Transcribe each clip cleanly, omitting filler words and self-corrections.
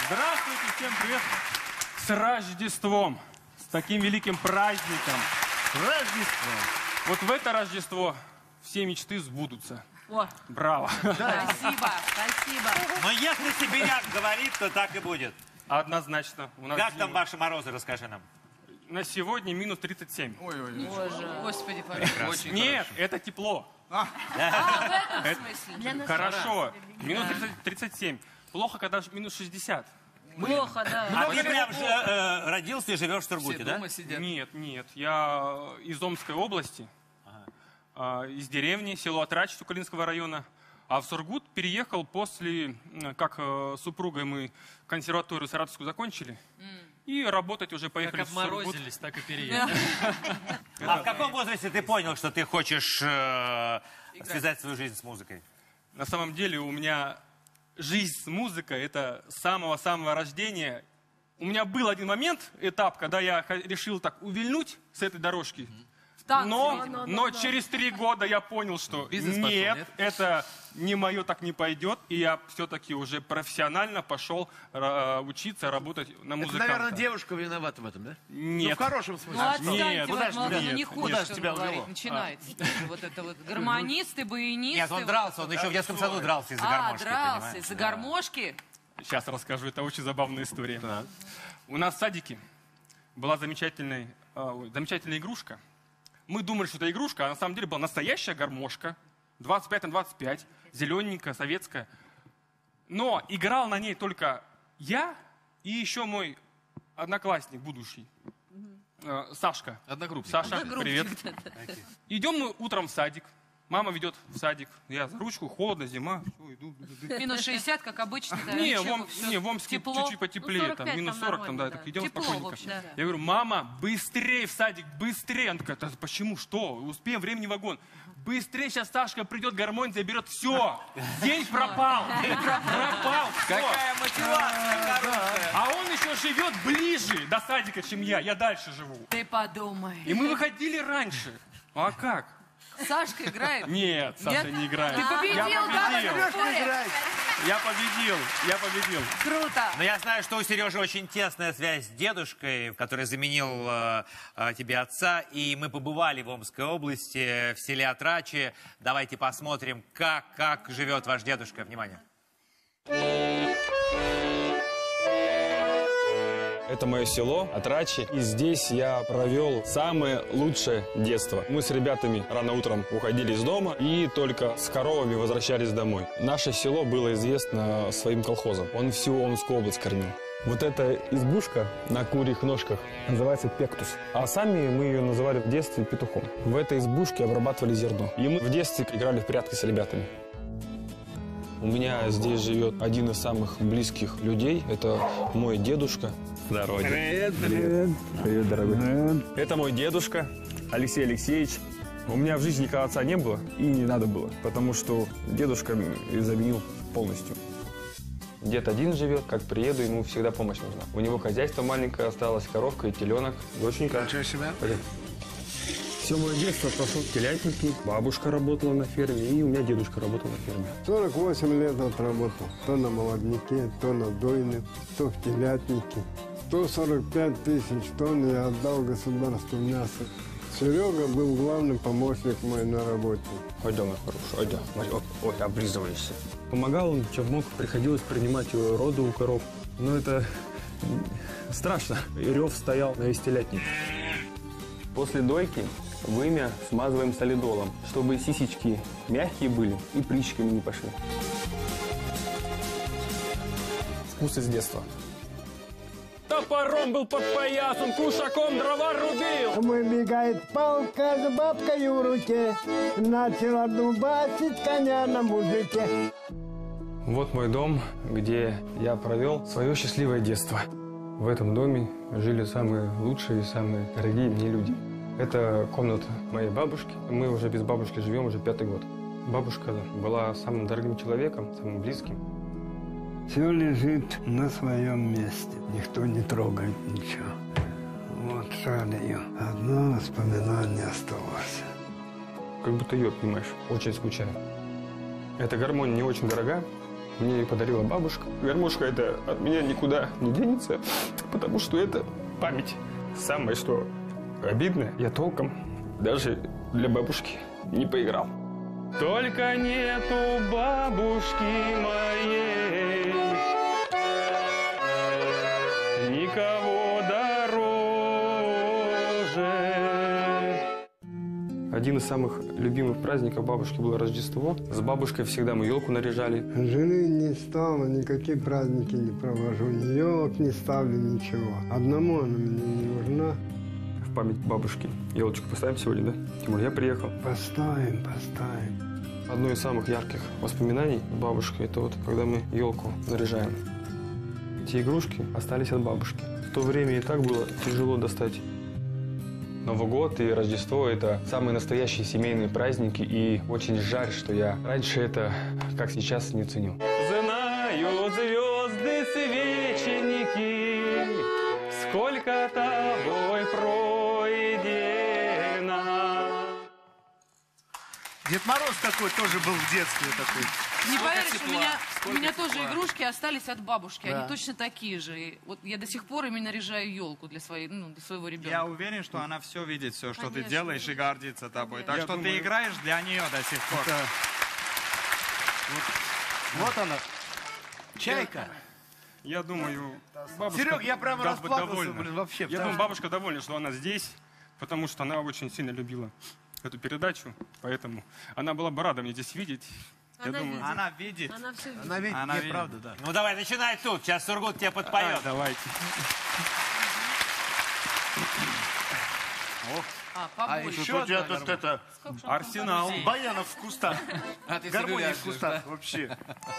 Здравствуйте, всем привет! С Рождеством! С таким великим праздником! Рождеством! Вот в это Рождество все мечты сбудутся. О. Браво! Спасибо, спасибо. Но если сибиряк говорит, то так и будет. Однозначно. У нас Как зима. там ваши морозы, расскажи нам. На сегодня минус 37. Боже, Господи, пожалуйста. Нет, это тепло. В этом смысле? Хорошо. Минус 37. Плохо, когда минус 60. Плохо, да. А ты прям же родился и живешь в Сургуте, да? Нет, нет. Я из Омской области, из деревни, село Атрач Соколинского района. А в Сургут переехал после, как с супругой мы консерваторию саратовскую закончили. И работать уже поехали Как в Сургут. обморозились, так и переехали. А в каком возрасте ты понял, что ты хочешь связать свою жизнь с музыкой? На самом деле у меня жизнь с музыкой, это с самого-самого рождения. У меня был один момент, этап, когда я решил так увильнуть с этой дорожки. Но через 3 года я понял, что нет, это не мое, так не пойдет. И я все-таки уже профессионально пошел учиться, работать на музыканта. Это, наверное, девушка виновата в этом, да? Нет. Ну, в хорошем смысле. Ну, отстаньте, Нет, вот, куда он ж не хочет, куда ж тебя говорить, увело? начинается. Вот это вот гармонисты, баянисты. Нет, он дрался, он еще в детском саду дрался из-за гармошки. дрался понимаешь? из-за гармошки. Сейчас расскажу, это очень забавная история. У нас в садике была замечательная игрушка. Мы думали, что это игрушка, а на самом деле была настоящая гармошка. 25 на 25, зелененькая, советская. Но играл на ней только я и еще мой одноклассник будущий. Сашка. Одногруппник. Саша, привет. Идем мы утром в садик. Мама ведет в садик. Я за ручку, холодно, зима. Все, иду. Минус 60, как обычно. Да, Не, ничего, в Омске тепло. чуть-чуть потеплее, там минус 40, там, да, так идем Тепло, в спокойненько. общем, да. Я говорю, мама, быстрее в садик, быстрее. Она такая, да почему, что, успеем, времени вагон. Быстрее сейчас Сашка придет, гармонь заберет, все, день пропал, пропал, Какая мотивация хорошая. А он еще живет ближе до садика, чем я дальше живу. Ты подумай. И мы выходили раньше. А как? Сашка играет? Нет, Саша Нет? не играет. Ты победил, да? Я победил. Круто. Но я знаю, что у Сережи очень тесная связь с дедушкой, который заменил тебе отца. И мы побывали в Омской области, в селе Атрачи. Давайте посмотрим, как живет ваш дедушка. Внимание. Это мое село Атрачи, и здесь я провел самое лучшее детство. Мы с ребятами рано утром уходили из дома и только с коровами возвращались домой. Наше село было известно своим колхозом. Он всю Омскую область кормил. Вот эта избушка на курьих ножках называется пектус. А сами мы ее называли в детстве петухом. В этой избушке обрабатывали зерно. И мы в детстве играли в прятки с ребятами. У меня здесь живет один из самых близких людей. Это мой дедушка. Здорово. Привет, привет. Привет, дорогой. Привет. Это мой дедушка Алексей Алексеевич. У меня в жизни никогда отца не было и не надо было, потому что дедушка заменил полностью. Дед один живет, как приеду, ему всегда помощь нужна. У него хозяйство маленькое осталось, коровка и теленок, доченька. Ничего себе. Все мое детство прошло в телятнике, бабушка работала на ферме, и у меня дедушка работал на ферме. 48 лет отработал. То на молодняке, то на дойне, то в телятнике. 145 тысяч тонн я отдал государству мяса. Серега был главный помощник мой на работе. Ой, да, мой хороший, ой, да. Ой, облизываешься. Помогал он, чем мог, приходилось принимать роды у коров. Но это страшно. И рев стоял на весь телятник. После дойки вымя смазываем солидолом, чтобы сисечки мягкие были и прыщиками не пошли. Вкус из детства. Топором был под поясом, кушаком дрова рубил. Выбегает палка с бабкой в руке, начала дубасить коня на мужике. Вот мой дом, где я провел свое счастливое детство. В этом доме жили самые лучшие и самые дорогие мне люди. Это комната моей бабушки. Мы уже без бабушки живем уже 5-й год. Бабушка была самым дорогим человеком, самым близким. Все лежит на своем месте, никто не трогает ничего. Вот жаль ее. Одно воспоминание осталось. Как будто ее, понимаешь, очень скучаю. Эта гармония не очень дорога, Мне ее подарила бабушка. Гармошка эта от меня никуда не денется, потому что это память. Самое, что обидное, я толком даже для бабушки не поиграл. Только нету бабушки моей, никого дороже. Один из самых любимых праздников бабушки было Рождество. С бабушкой всегда мы елку наряжали. Жены не стало, никакие праздники не провожу, ни елок не ставлю, ничего. Одному она мне не нужна. В память бабушки елочку поставим сегодня, да? Тимур, я приехал. Поставим, поставим. Одно из самых ярких воспоминаний с бабушкой, это вот когда мы елку наряжаем. Эти игрушки остались от бабушки. В то время и так было тяжело достать. Новый год и Рождество – это самые настоящие семейные праздники, и очень жаль, что я раньше это, как сейчас, не ценил. Знаю звезды, свеченики, сколько тобой пройдено. Дед Мороз такой тоже был в детстве такой. Не поверишь, у меня тоже игрушки остались от бабушки. Да. Они точно такие же. И вот я до сих пор ими наряжаю елку для своего ребенка. Я уверен, что она все видит, все, что ты Конечно. делаешь, и гордится тобой. Так Я что думаю- ты играешь для нее до сих пор. Вот она. Чайка. Я думаю, бабушка Серег, я прямо даст быть расплакался, довольна. блин, вообще. Я потому думаю, бабушка довольна, что она здесь, потому что она очень сильно любила эту передачу, поэтому она была бы рада мне здесь видеть. Я Она думаю, видит. Она видит. Она все видит. Она ведь Она видит. неправда, да. Ну давай, начинай тут. Сейчас Сургут тебе подпоет. давайте. А, А побольше. еще у тебя тут это Арсенал. баянов в кустах. А ты Гармония в Серегу кустах вообще.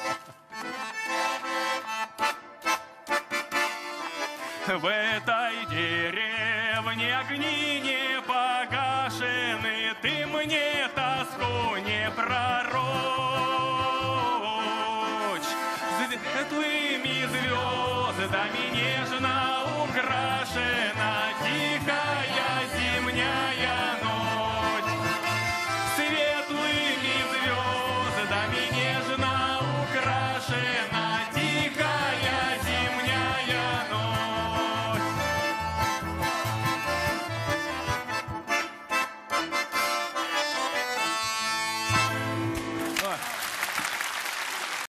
В этой деревне огни не погашены, ты мне тоску не пророчь. Светлыми звездами нежно украшена